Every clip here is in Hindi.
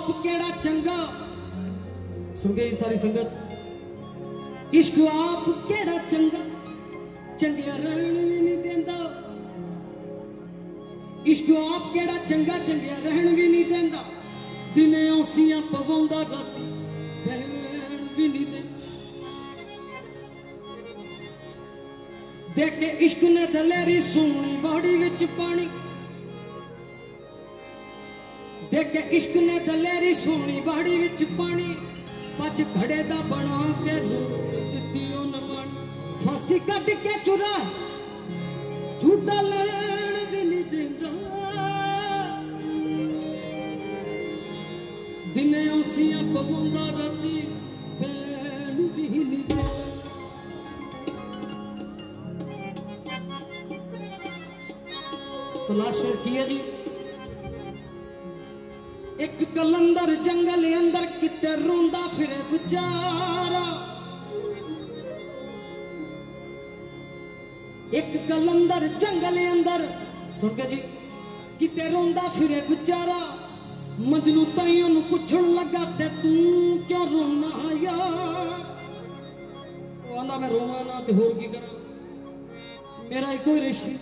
आप केड़ा चंगा, सुन गई सारी संगत। इश्क आप केड़ा चंगा, चंगिया रहन भी नहीं देंदा। इश्क आप केड़ा चंगा, चंगिया रहन भी नहीं देंदा। दिने औसियां पवांदा, राती बहन भी नहीं देंदा। देख के इश्क ने दलेरी सोनी वाड़ी विच पानी। देख के इश्क ने दलेरी सोनी वाड़ी विच पानी। पच घड़े दा बना के रूप दित्ती उन मानी। फांसी कट के चुरा झूठा लैन भी नहीं देंदा। दिने औसियां पवांदा, राती बहन भी नहीं देंदा। तो लास्ट शेर की है जी। एक कलंदर जंगल अंदर किते रोंदा फिरे बेचारा। एक कलंदर जंगल अंदर, सुन के जी, किते रोंदा फिरे बेचारा। मजनू ताइयों नू पुछण लगा, ते तू क्यों रोना यार? वो आंदा मैं रोवां ना ते होर की करा। मेरा एक कोई रिश्ता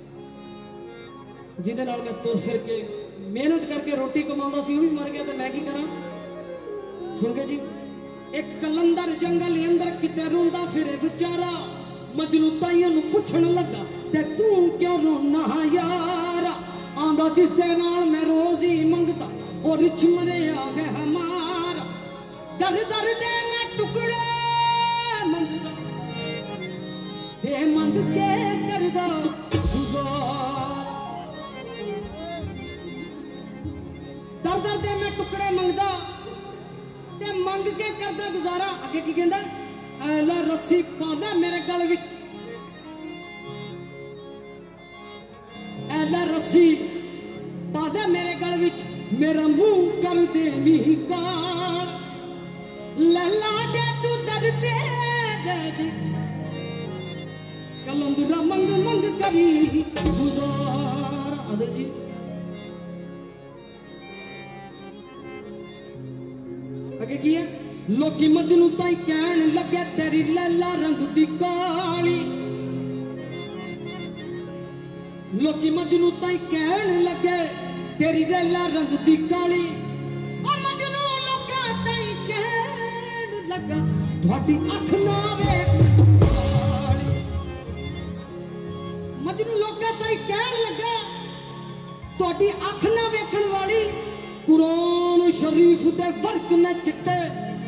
जिहदे नाल मैं तुर फिर के मेहनत करके रोटी कमांदा सी, वो भी मर गया, तो मैं की करा? सुन के जी। एक कलंदर जंगल अंदर किते रोंदा फिरे बेचारा। मजनू ताइयों नू पुछण लगा, ते तू क्यों रोना यार? आंदा जिसदे नाल मैं रोज ही मंगता, और रिछ मरे आ गए हमारा। दर दर दे मैं टुकड़े मंगदा, ते मंग के करदा गुज़ार। दर दर दे मैं टुकड़े मंगदा, ते मंग के करदा गुजारा। अगे की कहंदा, ऐला रस्सी पा ले मेरे गल विच, ऐला रस्सी पा ले मेरे गल विच, मेरा मुंह कर दे नी काल। लैला दे तू दर दे जी, कलंदरा मंग मंग करी गुजार। आदर जी अगे की है। लोकी मजनू ताई कहन लगे, तेरी लैला रंग दी काली। लोकी मजनू ताई कहन लगे, तेरी लैला रंग दी काली। ओ मजनू लोका ताई कहन लगा, थोड़ी अख ना वेख काली। मजनू लोका ताई कहन लगा, थोड़ी अख ना वेखण वाली। कुरान शरीफ दे वर्क ने चिट्टे,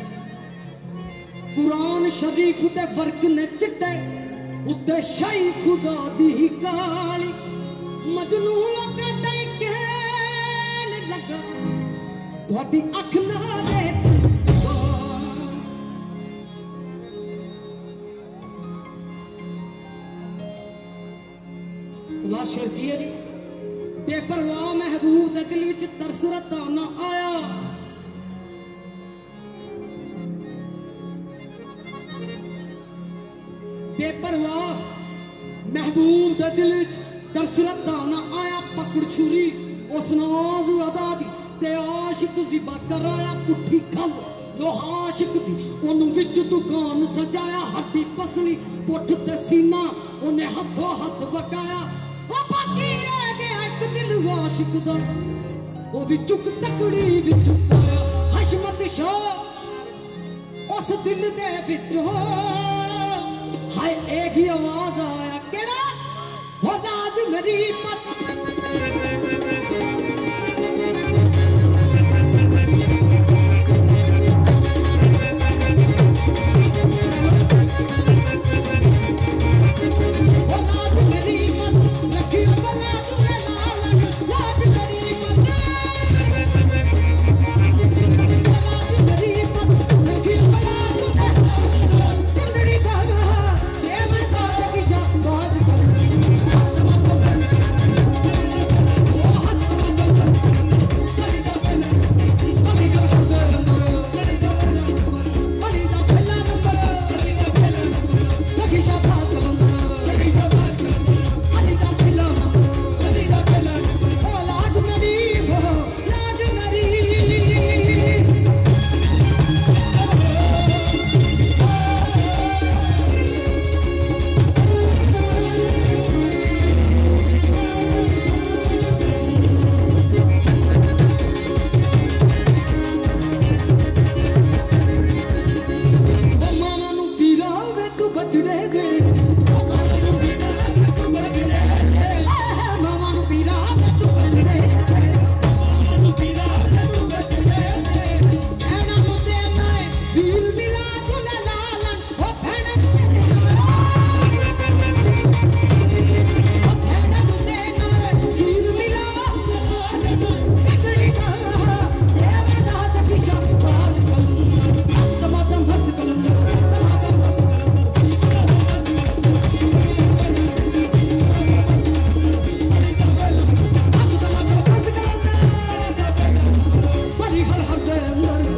कुरान शरीफ दे वर्क ने चिट्टे, उत्ते शाही खुदा दी काली। मजनू लोका ताई कहन लगा, थोड़ी अख ना वेख। तो लास्ट शेर की है जी। बेपरवाह महबूब दे दिल विच तरस रता ना आया। बेपरवाह महबूब दे दिल विच तरस रता ना आया। पकड़ छुरी उस नाज अदा दी, ते आशिक ज़िबा कराया। पुठी खल लोहाशिक दी, उन विच दुकान सजाया। हड्डी पसली पुठ ते सीना, उन्हें हथों हथ वकाया। ओ बाकी रह गया एक दिल आशिक दा, ओ भी चुक तकड़ी विच पाया। हशमत शाह उस दिल दे विचों, हाय एक ही आवाज आया, केड़ा? हो राज मेरी पत।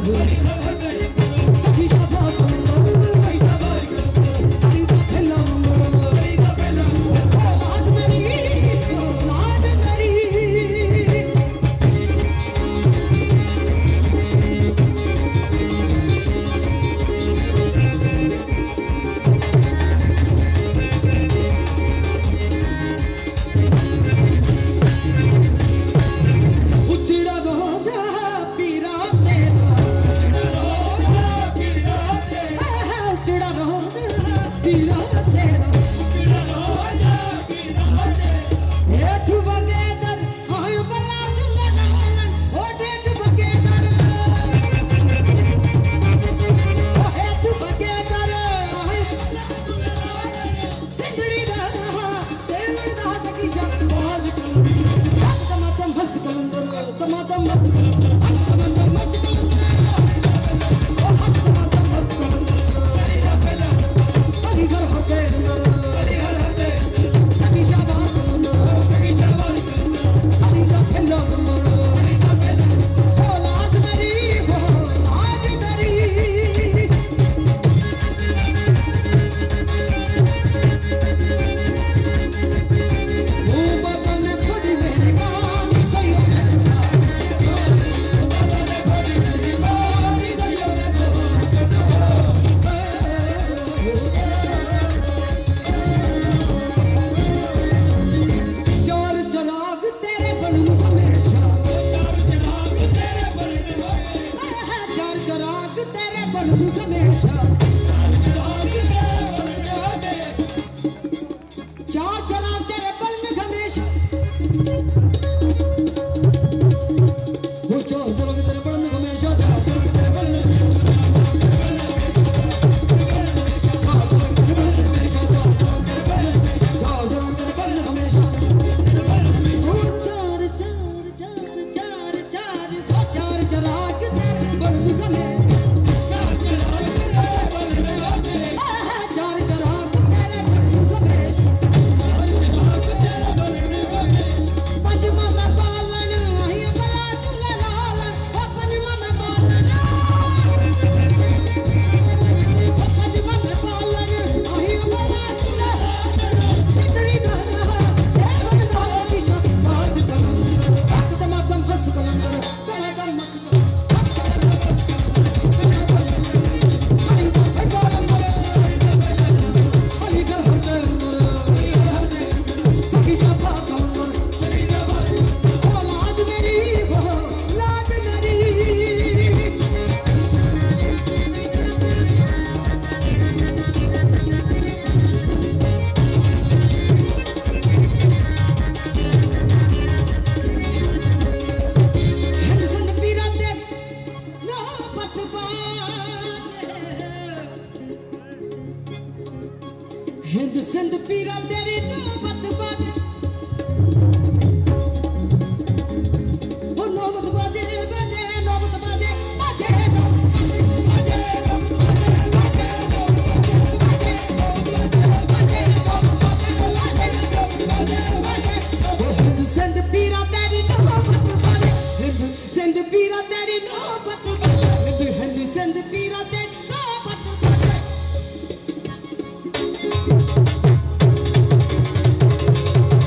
सखी शाबाश हरी दा खेला लाज मेरी उजड़ा रोजा पीरा तेरा उजड़ा रोजा पीरा तेरा हेठ बगैदर आय बला चुलन ओ डेठ बगैदर ओ हेठ बगैदर आय सिंदड़ी दा सेवड़ दा सकी शाबाश तमातम मस्त कलंदर तमातम मस्त कलंदर तमातम मस्त कलंदर ओ तमातम मस्त कलंदर अली घर हटे सखी शाबाश अली दा खेला ओ लाज मेरी ओ बदन बड़ी मेरी गानी सही चार चराग तेरे बनूं हमेशा चार चराग तेरे बनूं हमेशा चार चराग तेरे बनूं हमेशा वो चार चराग तेरे बनूं हमेशा चार चराग तेरे बनूं हिंद सिंध पीरा तेरी नौबत बाजे ओ नौबत बाजे बाजे नौबत बाजे बाजे हिंद सिंध पीरा तेरी नौबत बाजे हिंद सिंध पीरा तेरी नौबत बाजे हिंद सिंध पीरा तेरी नौबत बाजे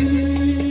ली ली ली ली